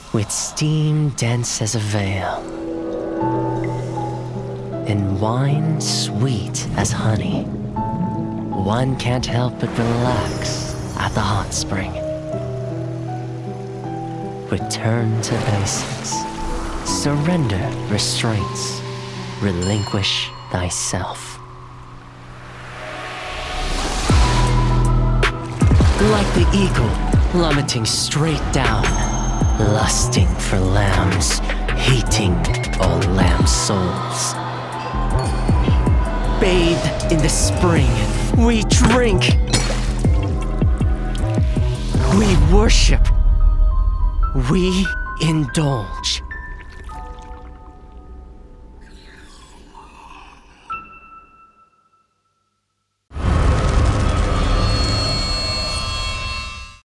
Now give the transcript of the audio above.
with steam dense as a veil, and wine sweet as honey. One can't help but relax at the hot spring. Return to basics. Surrender restraints. Relinquish thyself. Like the eagle plummeting straight down, lusting for lambs, hating all lamb souls. Bathed in the spring, we drink. We worship. We indulge.